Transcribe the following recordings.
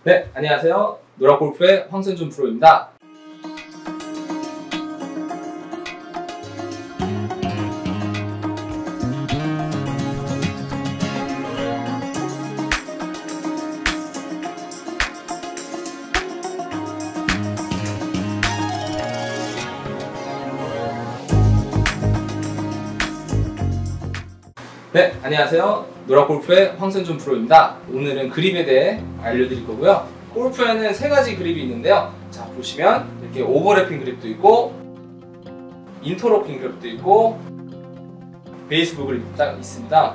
네, 안녕하세요. 노락골프의 황선준 프로입니다. 네, 안녕하세요. 노락골프의 황선준 프로입니다. 오늘은 그립에 대해 알려드릴 거고요. 골프에는 세 가지 그립이 있는데요. 자, 보시면 이렇게 오버래핑 그립도 있고 인터로핑 그립도 있고 베이스볼 그립도 딱 있습니다.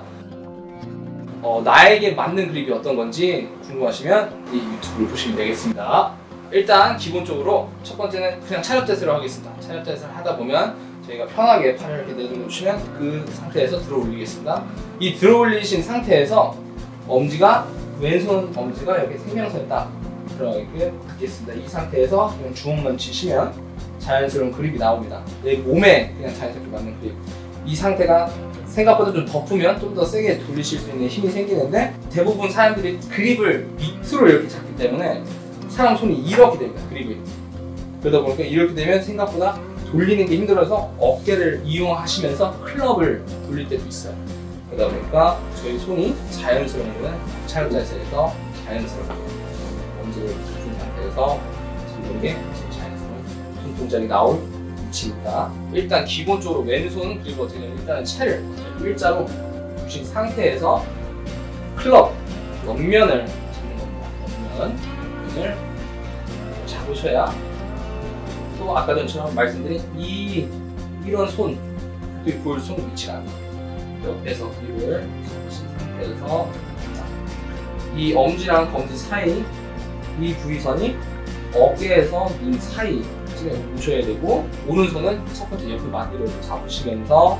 나에게 맞는 그립이 어떤 건지 궁금하시면 이 유튜브를 보시면 되겠습니다. 일단 기본적으로 첫 번째는 그냥 차렷 자세로 하겠습니다. 차렷 자세를 하다 보면 저희가 편하게 팔을 이렇게 내려놓으시면 그 상태에서 들어 올리겠습니다. 이 들어 올리신 상태에서 엄지가 왼손 엄지가 여기 생명선에 딱 들어가게 하겠습니다. 이 상태에서 그냥 주먹만 쥐시면 자연스러운 그립이 나옵니다. 내 몸에 그냥 자연스럽게 맞는 그립. 이 상태가 생각보다 좀 덮으면 좀 더 세게 돌리실 수 있는 힘이 생기는데 대부분 사람들이 그립을 밑으로 이렇게 잡기 때문에 사람 손이 이렇게 됩니다. 그립이. 그러다 보니까 이렇게 되면 생각보다 돌리는 게 힘들어서 어깨를 이용하시면서 클럽을 돌릴 때도 있어요. 그러다 보니까 저희 손이 자연스러운 거는 차렷 자세에서 자연스럽게 엄지를 준 상태에서 지금 이게 자연스러운 손 동작이 나올 위치입니다. 일단 기본적으로 왼손 그리고 어떻게 되면 일단은 채를 일자로 두신 상태에서 클럽 옆면을 잡는 겁니다. 옆면을 잡으셔야 또 아까 전처럼 말씀드린 이런 손, 볼 손 위치가 옆에서 그립을 잡으신 상태에서 이 엄지랑 검지 사이 이 부위선이 어깨에서 눈 사이 쯤에 오셔야 되고 오른손은 첫 번째 옆에 마디를 잡으시면서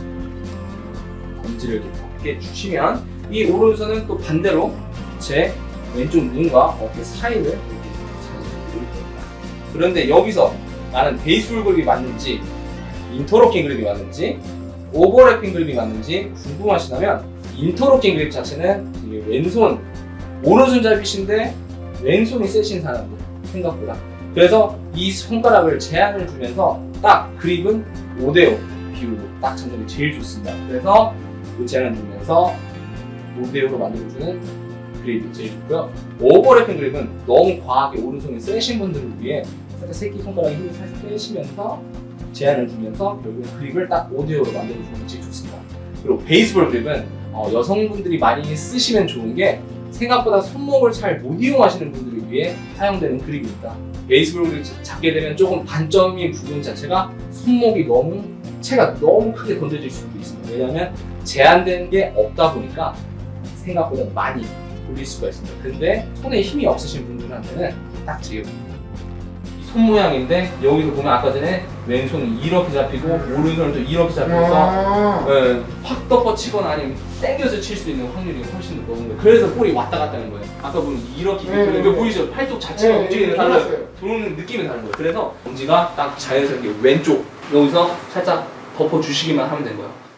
검지를 이렇게 덮게 주시면 이 오른손은 또 반대로 제 왼쪽 눈과 어깨 사이를 이렇게 잘 누를 겁니다. 그런데 여기서 나는 베이스볼 그립이 맞는지 인터로킹 그립이 맞는지 오버래핑 그립이 맞는지 궁금하시다면 인터로킹 그립 자체는 왼손 오른손잡이신데 왼손이 세신 사람들 생각보다 그래서 이 손가락을 제한을 주면서 딱 그립은 5대5 비율로 딱 잡는 게 제일 좋습니다. 그래서 그 제한을 주면서 5대5로 만들어주는 그립이 제일 좋고요. 오버래핑 그립은 너무 과하게 오른손이 세신 분들을 위해 새끼손가락에 힘을 살짝 빼시면서 제한을 주면서 결국 그립을 딱 5대5로 만들어주는 게 제일 좋습니다. 그리고 베이스볼 그립은 여성분들이 많이 쓰시면 좋은 게 생각보다 손목을 잘 못 이용하시는 분들을 위해 사용되는 그립입니다. 베이스볼 그립을 잡게 되면 조금 단점인 부분 자체가 손목이 채가 너무 크게 건드질 수도 있습니다. 왜냐하면 제한된 게 없다 보니까 생각보다 많이 돌릴 수가 있습니다. 근데 손에 힘이 없으신 분들한테는 딱 지금 손 모양인데 여기서 보면 아까 전에 왼손은 이렇게 잡히고 오른손은 또 이렇게 잡혀서 확 덮어치거나 아니면 당겨서 칠 수 있는 확률이 훨씬 더 높은 거예요. 그래서 볼이 왔다 갔다 하는 거예요. 아까 보면 이렇게 이거 보이죠? 팔뚝 자체가 움직이는 달라요. 도는 느낌이 다른 거예요. 그래서 엄지가 딱 자연스럽게 왼쪽 여기서 살짝 덮어주시기만 하면 된 거예요.